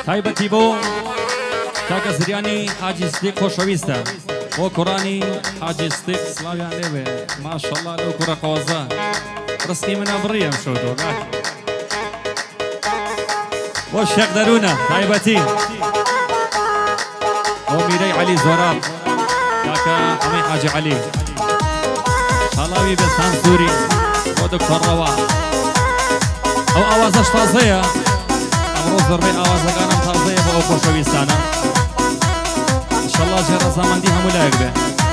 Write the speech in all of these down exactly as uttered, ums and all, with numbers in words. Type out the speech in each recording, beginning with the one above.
تایبەتی بۆ کاکە زریانی حاجی سدیق خۆشەویستە بۆ کوڕانی حاجی سدیق سڵاویان لێبێ ماشەڵڵا لەو کوڕە قۆزە ڕستی منە بڕیەم شەوتۆ بۆ شێخ دەروونە تایبەتی بۆ میرەی عەلی زۆراب کاکە ئەمەی حاجی عەلی شاڵاوی بێستان سووری بۆ دکتۆڕەوە ئەو ئاوازەش تازەیە ئەمڕۆ زۆربەی ئاوازەکانم تازەیە بۆ ئەو خۆشەویستانە ئینشەڵڵا ژێر ڕەزامەندی هەموو لایەک بێ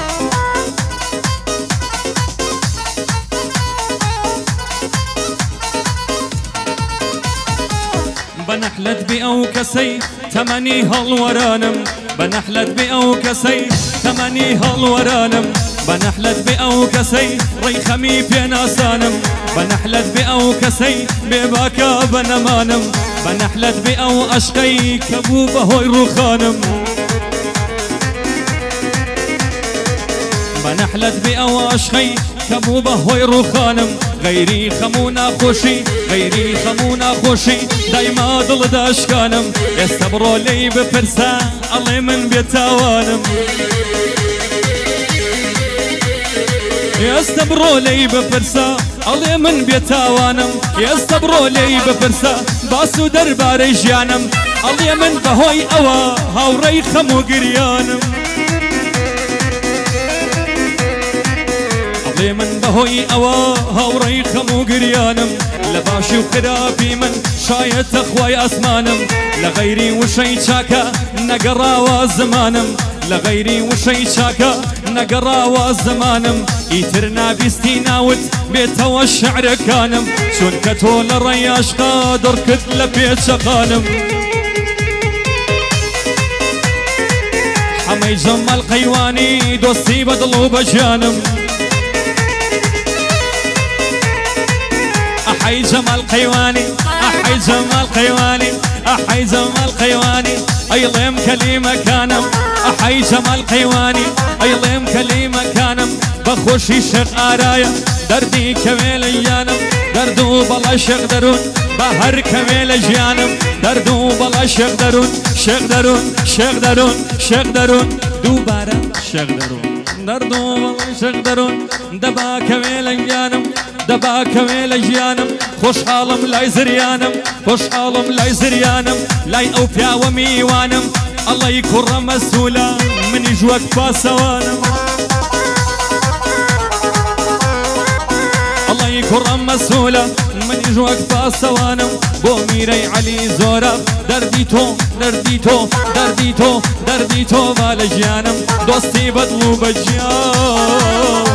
بنحلت بأو كسي تمني هالورانم بنحلت بأو كسي تمني هالورانم بنحلت بأو كسي ريخمي في ناسانم بنحلت بأو كسي بباكا بنمانم بنحلت بأو أشقي كبوبة هوي روخانم بنحلت بأو أشقي كبوبة هوي روخانم غيري خمونا خوشي غيري خمونا خوشي دايما ضل داشكانم يستبرو لي بفرسا الله من بيتاوانم يستبرو لي بفرسا الله من بيتاوانم يستبرو لي بفرسا باسو درباري جانم الله من بهوي أوا هاوري خمو قريانم من بهوي أوا هاوري خمو قريانم لباشي وخرابي من شايت أخوي أسمانم لغيري وشي شاكا نقرا وزمانم لغيري وشي شاكا نقرا وزمانم يترنا بيستيناوت بيتا والشعر كانم شون كتول الرياش قادر كتلة بيت شقانم حمي جمال قيواني دوستي بدلو بجانم أحي جمال قيواني أحي جمال قيواني أحي جمال قيواني أيضم كلمة كانم أحي جمال قيواني أيضم كلمة كانم بخوشي شق آرايا دردي كميل يانم دردو بلا شق درون بهر كميل جانم دردو بلا شق درون شق درون شق درون شق درون دوباره شق درون دردو بلا شق درون دبا كميل جانم دبا كميل جيانم خوش حالم لاي زريانم خوش حالم لاي زريانم لاي او بيا وميوانم الله يكرم مسؤولا من يجوك باسوانم الله يكرم مسؤولا من يجوك باسوانم بو ميري علي زورب درديتو درديتو درديتو درديتو بالجيانم دوستي بدلو بجيان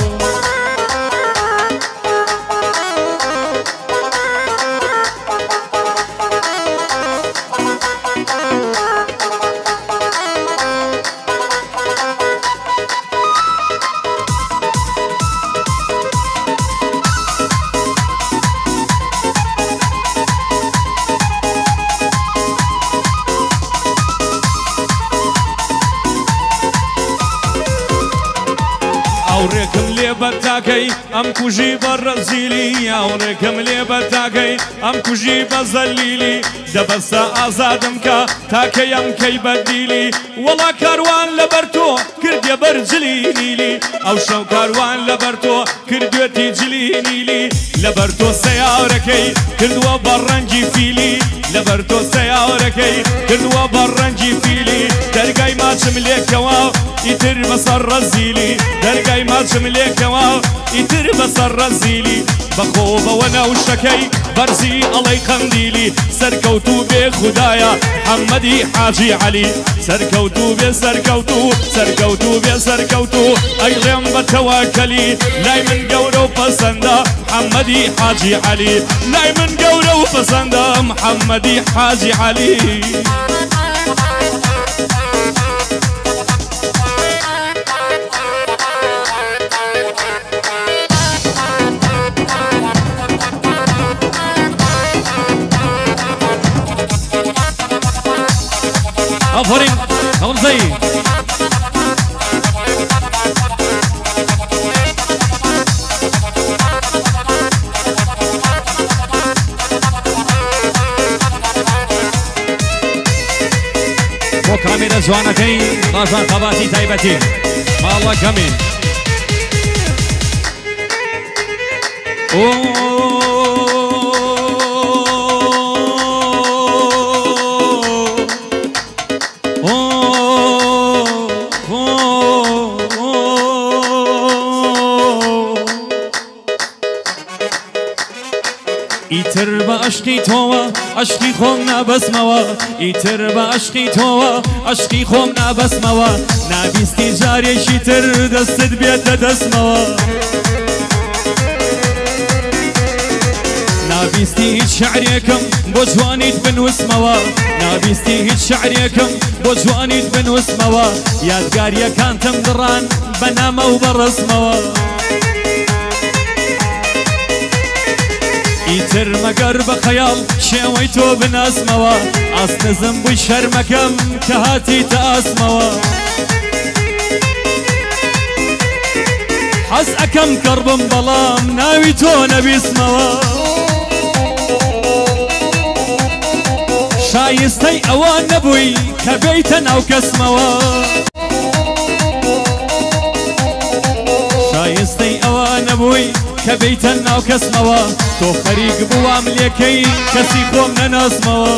أوريكم لي بتاكي أم كوجي برزيلي أوريكم لي بتاكي أم كوجي بزليلي دبسا أزادم كا تاكي أم كي بديلي والله كاروان لبرتو كرد يا برجليني لي أو شو كاروان لبرتو كرد يتجليني لي لبرتو سياركي كرد وبرنجي فيلي لبرتو سياركي كرد وبرنجي فيلي درقاي ما تملك واو يتر بصر رزيلي درقاي ما تملك واو يتر بصر رزيلي بخوبة وانا وشكي برزي الله يقنديلي سركوتو بي خدايا محمدي حاجي علي سركوتو بي سركوتو سركوتو بي سركوتو ايضا بتوكلي لاي من قورو بسندا محمدي حاجي علي لاي من قورو بسندا محمدي حاجي علي آفرین حمزه‌ای بۆ کامێرە جوانەکەی ڕاژان خەباتی تایبەتی ماڵە کەمی ئیتر بە عشقی تۆوە عشقی خۆم نابەسمەوە ئیتر بە عشقی تۆوە عشقی خۆم نابەسمەوە نابیستی جارێکی تر دەستت بێتە دەستمەوە نابیستی هیچ شعرێکم بۆ جوانیت بنووسمەوە نابیستی هیچ شعرێکم بۆ جوانیت بنووسمەوە یادگاریەکانتم دڕان بە نامە و بە ڕسمەوە ئیتر مەگەر بە خەیاڵ شێوەی تۆ بناسمەوە ئاستەزم بووی شەرمەکەم کە هاتیتە ئاسمەوە حەز ئەکەم کەڕبم بەڵام ناوی تۆ نەبیسمەوە شایستەی ئەوە نەبووی کە بێیتە ناو کەسمەوە شایستەی ئەوە نەبووی کە بێیتە ناو کەسمەوە تۆ خەریک بووام لێکەی کەسی خۆم نەناسمەوە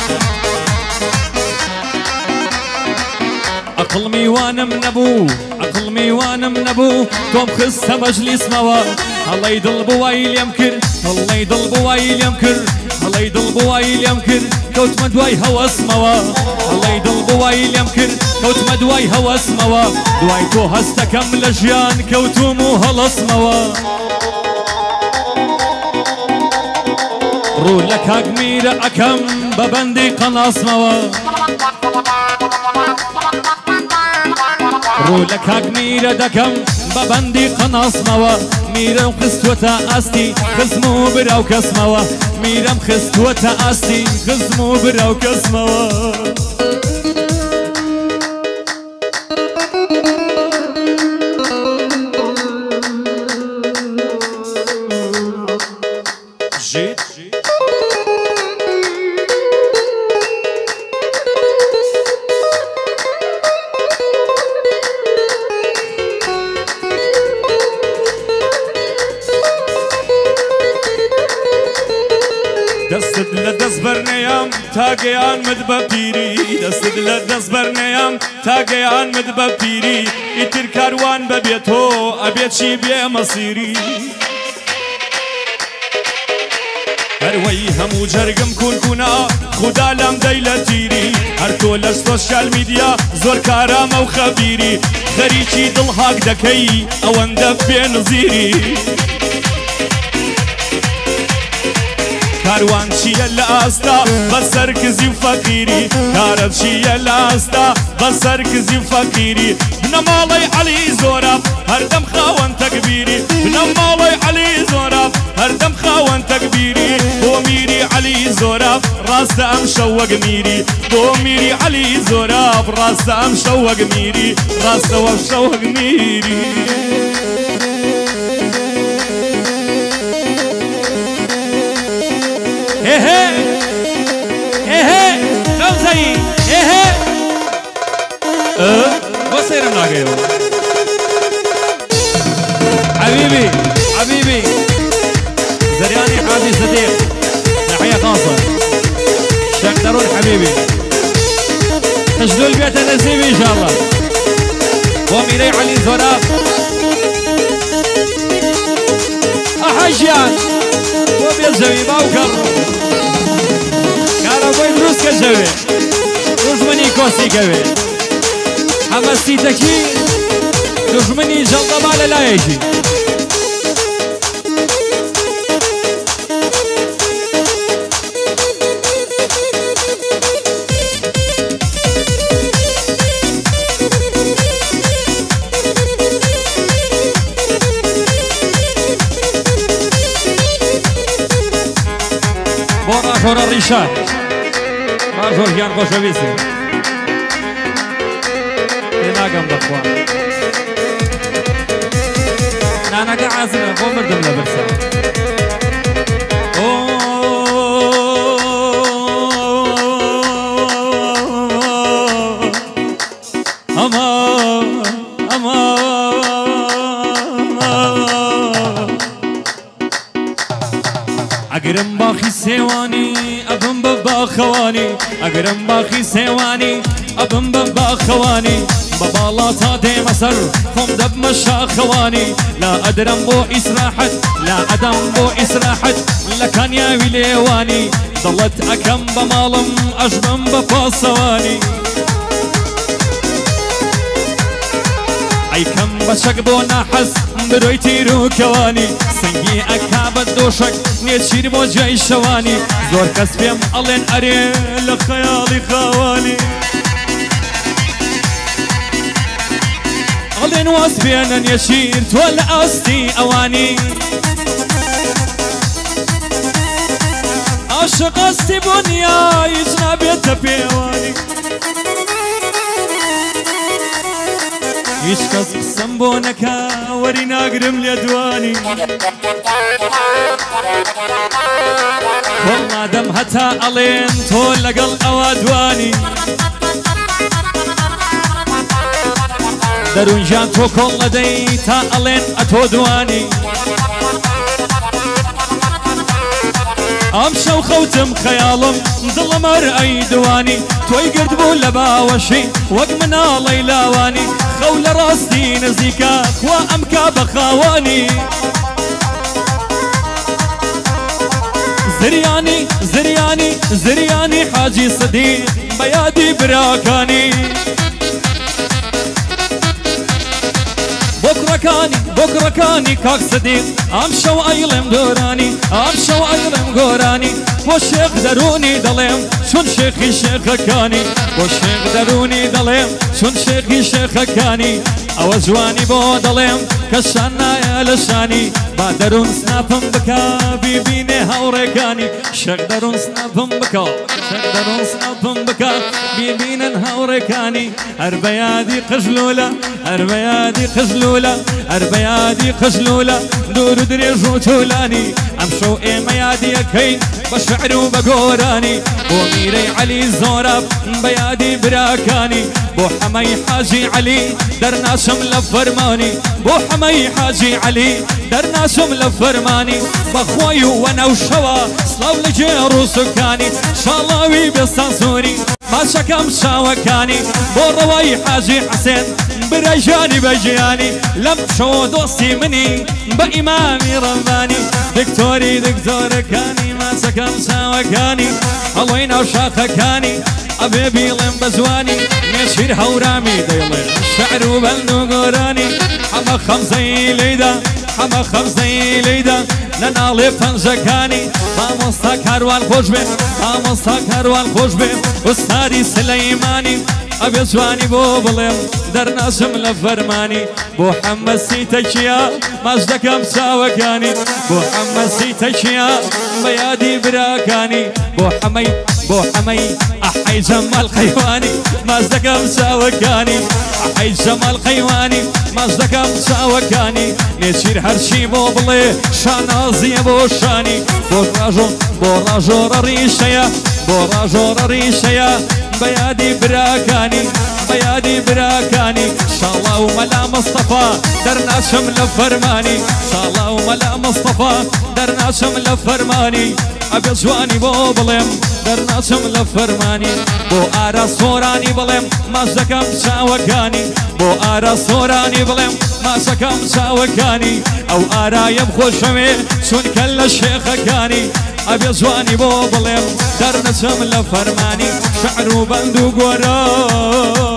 عەقڵ میوانم نەبوو عەقڵ میوانم نەبوو تۆم خستە مەجلیسمەوە هەڵەی دڵ بووای لێم کرد هەڵەی دڵ بووای لێم کرد هەڵەی دڵ بووای لێم کرد کەوتمە دوای هەوەسمەوە هەڵەی دڵ بووای لێم کرد کەوتمە دوای هەوەسمەوە دوای تۆ هەستەکەم لە ژیان کەوتوم و هەڵەسمەوە ڕوو لە کاک میرە ئەکەم بە بەندی قەناسمەوە ڕوو لە کاک میرە دەکەم بە بەندی قەناسمەوە میرەم خستووەتە ئاستی خزم و براو کەسمەوە میرەم خستووەتە ئاستی خزم و براو کەسمەوە دەستت لە دەست بەرنەیەم تا گەیانمت بە پیری دەستت لە دەست بەرنەیەم تا گەیانمت بە پیری ئیتر کاروان بەبێت تۆ ئەبێت چی بێ مەسیری هەروەی هەموو جەرگم کونکونا خودا لام دەی لە تیری هەر تۆ لە سۆشیال میدیا زۆر کارامە و خەبیری خەریکی دڵهاک دەکەی ئەوەندە بێنزیری کاروان چیە لە ئاستا بەسەر کزی و فەقیری کارت چیە لە ئاستا بەسەر کزی و فەقیری بنە ماڵی عەلی زۆرە هەردەم خاوەن تەکبیری بنە ماڵی عەلی زۆرە هەردەم خاوەن تەکبیری بۆ میری عەلی زۆرە ڕاستە ئەم شەو وەک میری بۆ میری عەلی زۆرە ڕاستە ئەم شەو وەک میری ڕاستە وەک شەو وەک میری هێهێ هێهێ خەوزەی هێهێ بۆ سەیرم ناگەیەوە حەبیبی حەبیبی زریانی حادی سەدیق تحیە خاصە شێخ دەڕۆن حەبیبی تشدول بێتە نەسیبی ئینشاءالله بۆ میرەی عەلی زۆراب ئەحەژیان بۆ بێزەوی باوکەڕ کارەبۆی دروست کە جەوێ دوژمنی کۆسی کەوێ هەمەستیتەکی دوژمنی جەڵدەما لە لایەکی بۆ ڕاژۆرە ڕیشان ڕاژۆر گیان خۆشەویستی پێ ناگەم بەخوا نانەکە عازمە بۆ مردم لە برسا باخواني اقرم باخي سيواني ابن باخواني ببالا تادي مصر هم دب مشا خواني لا ادرم بو اسراحت لا ادم بو اسراحت لكان يا ويليواني ضلت اكم بمالم اجبن بفاصواني اي كم بشك بو نحس برويتي روكواني سنگي اكابت دوشك نيتشير بو جاي شواني زور كسبيم الين اري لخيالي خواني الين واسبين يشير تول استي اواني عاشق استي بنيا يجنا بيت بيواني يشكس قسم بونكا ورينا قرم ليدواني والله دم هتا الين تول لقل اوادواني درون جان تو كل دي تا الين اتو دواني امشى وخوتم خيالم ظل مرأي دواني توي قرد بو لبا وشي وقمنا ليلاواني خول راستي نزيكا خوا امكا بخاواني زرياني زرياني زرياني حاجي صديق بيادي براكاني بكرة كاني بكرة كاني كاك صديق امشو ايلم دوراني امشو ايلم قوراني والشيخ دروني دليم شون شيخي شيخ كاني والشيخ دروني دليم شون شيخي شيخ كاني او زواني بو دليم كشانا يا لشاني بادرون سنابم بكا بيبيني هوريكاني شيخ درون سنابم بكا شيخ درون سنابم بكا بيبينن هوريكاني اربيادي قجلولة اربيادي قجلولة اربيادي قجلولة دور دريجو تولاني امشو ايميادي كين بشعر وبقوراني بو ميري علي زورب بيادي براكاني بو حمي حاجي علي درنا شمل فرماني بو حمي حاجي علي درنا شمل فرماني بخوي وانا وشوا سلاو لجيرو سكاني شالاوي بالسانسوري ما شكم شاوكاني بو رواي حاجي حسين برجاني بجياني لم شو دوستي مني بإمامي رماني دكتوري دكتور كاني ما سكم شاوكاني الله وشاخ كاني أبيبي لم بزواني نشير هورامي ديلي الشعر وبلدو قراني حما خمسي ليدا حما خمسي ليدا ننالي فنجكاني خاموستا كاروان خوش بين خاموستا كاروان خوش بين أستاذي سليماني أبي زواني بو بلم درنا شمل فرماني بو حمسي تشيا مجدك مساوكاني بو حمسي تشيا بيادي براكاني بو حمي بو حمي أحي جمال خيواني مجدك مساوكاني أحي جمال خيواني مجدك مساوكاني نشير هرشي بو بلي شانازي بو شاني بو راجو بو راجو ريشيا بو راجو ريشيا بيادي براكاني بيادي براكاني شاء الله وملا مصطفى درنا شمل فرماني شاء الله وملا مصطفى درنا شمل فرماني ابي زواني بو بلم درنا شمل فرماني بو ارا صوراني بلم ما زكم شاوكاني بو ارا صوراني بلم ما زكم شاوكاني او ارا يبخو شميل شون كل الشيخ كاني ابي زواني بو بلم درنا شمل فرماني شعر وبندو قرار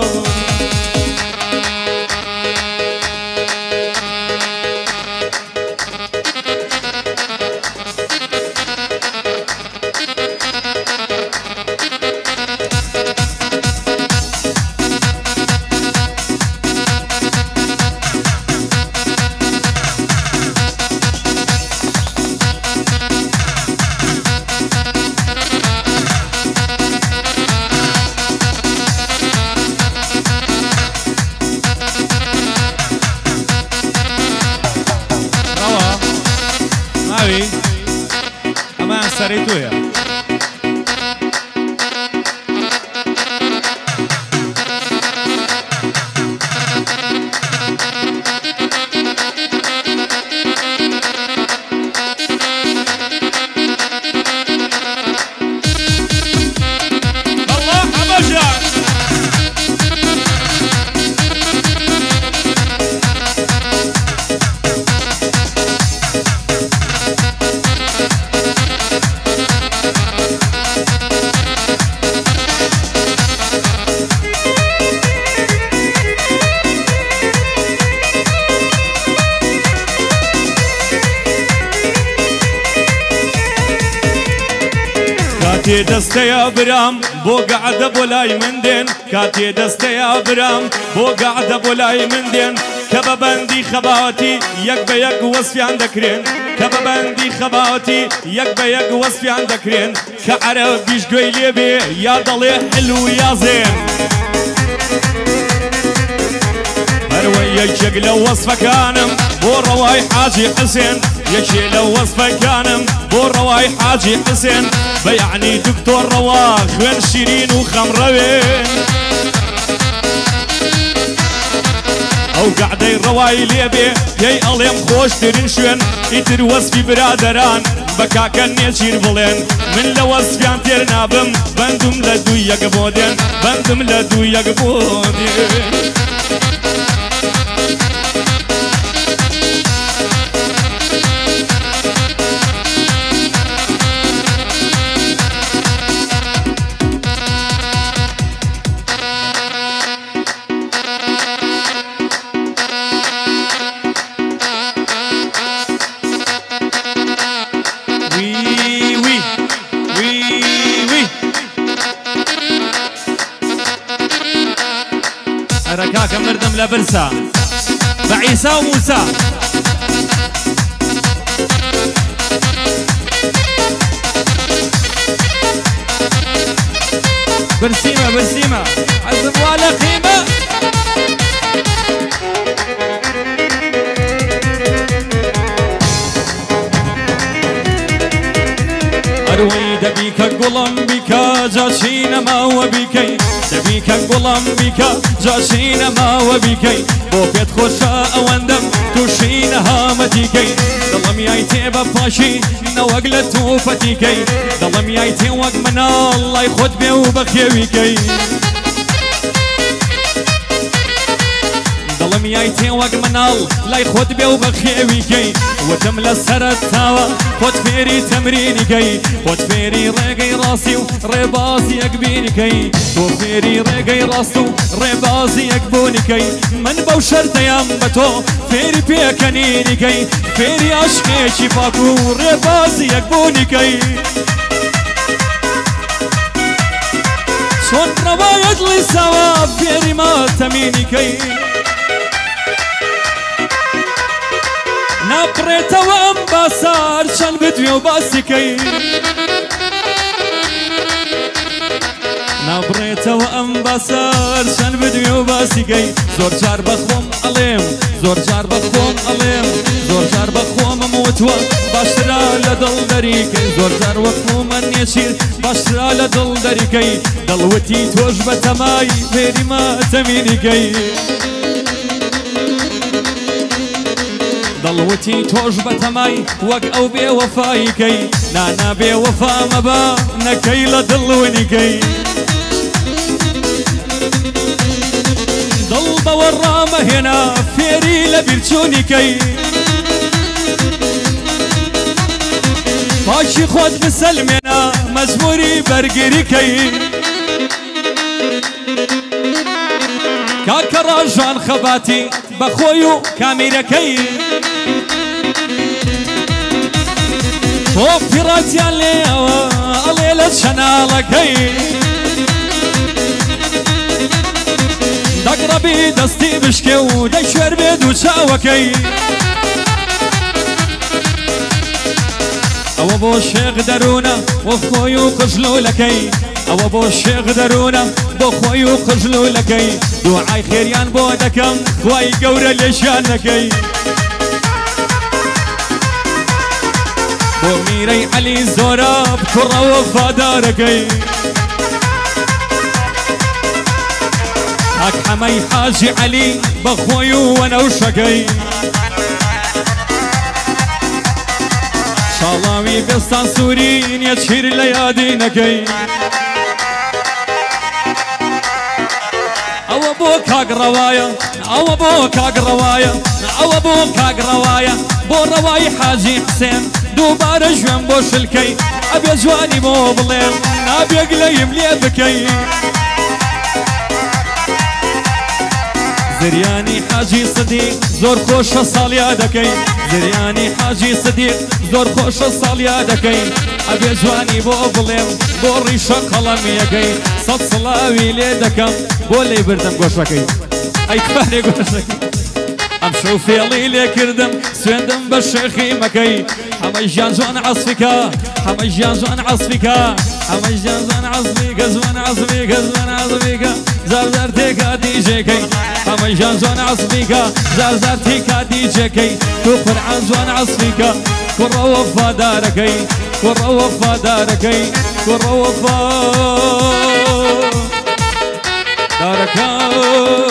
سريتوها کاتێ دەستەیە برام بۆ گەعدە بۆ لای من دێن کاتێ دەستەیە برام بۆ گەعدە بۆ لای من دێن کە بە بەندی خەباوەتی یەک بە یەک وەسفیان دەکرێن کە بە بەندی خەباوەتی یەک بە یەک وەسفیان دەکرێن کە عەرەبیش گوێی لێ بێ یا دەڵێ حل و یازێن هەروەی یەکێک لە وەسفەکانم بۆ ڕەوای حاجی حسێن یەکێ لە وەسفەکانم بۆ ڕەوای حاجی حسێن بەیعنی دکتۆر ڕەوا خوێن شیرین و خەمڕەوێن ئەو گەعدەی ڕەوای لێبێ پێی ئەڵێم خۆشترین شوێن ئیتر وەسفی برادەران بە کاکە نێچیر بڵێن من لە وەسفیان تێر نابم بەندم لە دوو یەک بۆ دێن بەندم لە دوو یەک بۆ دێن ركاكا مردم لبرسا بعيسى وموسى برسيمة برسيمة عزم ولا قيمة أروي دبيك قلم بك جاشين ما وبكي دبيك قلم بك جاشين ما وبكي بو بيت خوشا أوندم توشين هامتيكي ضلم يايتي بفاشي نوقلت وفتيكي ضلم يايتي وق من الله يخد بي وبخيويكي ضلم يايتي وق من الله يخد بي وبخيويكي وتم لسرت تاوى خد فيري تمرينكي خد فيري ريقي راسي وريباسي يقبينكي تو فيري ريقي راسي وريباسي يقبونكي من بوشرت يمبتو فيري بيكنينكي فيري عشقي شفاكو وريباسي يقبونكي شون روايد لي سوا فيري ما تمينكي نبريت وانبصار شن بدوي وباسكي نبريت وانبصار شن بدوي وباسكي زور جار بخوم أليم زور جار بخوم أليم زور جار بخوم موتوا باشرا لدل دريكي زور جار بخوم النيشير باشرا لدل دريكي دلوتي توج بتماي فيري ما تمينيكي ضلوتي توج بتماي وق او بي وفايكي نانا بي وفا مبا نكي لدلونيكي ضل بورامة هنا فيري لبيرتونيكي باشي خود مسلمنا مزموري برقريكي كاكا راجان خباتي بخويو كاميركي وفراتي الليوة الليلة شنالكي دقربي دستي بشكي ودشور بيدو شاوكي او ابو شيخ درونا وخويو خجلو لكي او ابو شيخ درونا بخويو خجلو لكي دعاي خيريان بودكم خواي قورا ليشانكي بوميري علي زوراب كرة وفاداركي هاك حمي حاجي علي بخويو وانا وشكي شالاوي بستان سورين يتشير ليادينكي او ابوك هاك رواية او ابوك هاك رواية او ابوك هاك رواية بو رواي حاجي حسين دوباره جوان بوش الكي ابي جواني مو بليل ابي قليم لي بكي زریانی حاجی صدیق زۆر خۆشە ساڵیا دەکەی زریانی حاجی صدیق زۆر خۆشە ساڵیا دەکەی ئەبێ جوانی بۆ بڵێم بۆ ڕیشە قەڵەمیەکەی سەد سڵاوی لێ دەکەم بۆ لێ بردم گۆشەکەی ئەی کوارێ گۆشەکەی ئەم شەو فێڵی لێ کردم سوێندم بە شێخی مەکەی هەمەی ژیان جوان عەسفیکە هەمەی ژیان جوان عەسفیکە هەمەی ژیان جوان عەسفیکە جوان عەسفیکە جوان عەسفیکە زار زار تێکا دیجێکەی هەمەی ژیان جوان عەسفیکە زار زار تێکا دیجێکەی تو قورعان جوان عەسفیکە کوڕە وەفادارەکەی کوڕە وەفادارەکەی کوڕە وەفادارەکەی